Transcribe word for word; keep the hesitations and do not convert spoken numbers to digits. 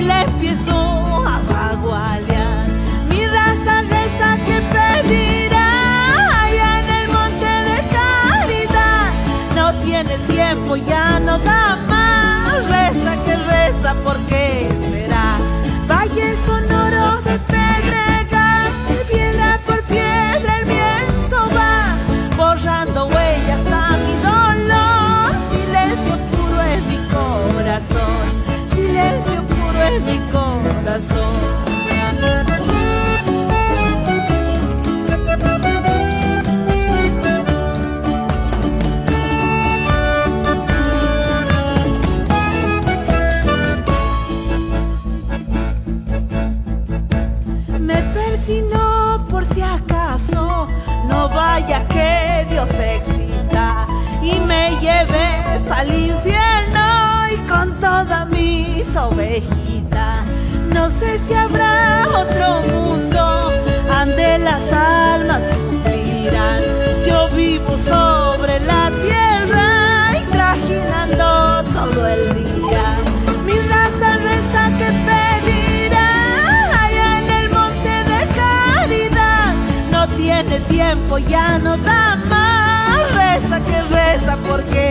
le empiezo a bagualear. Mi raza reza que pedirá allá en el monte de caridad. No tiene tiempo, ya no da más. Reza que reza, ¿por qué será? Valles sonoros de pedregal, piedra por piedra el viento va borrando huellas a mi dolor. Silencio puro en mi corazón, silencio puro en mi corazón. Sino por si acaso no vaya que Dios se excita y me lleve pa'l infierno y con todas mis ovejitas. No sé si habrá otro mundo ande las almas suspiran. Yo vivo sobre la tierra y trajinando todo el día. Mi raza reza que pedirá allá en el monte de caridad. No tiene tiempo, ya no da más. Reza que reza porque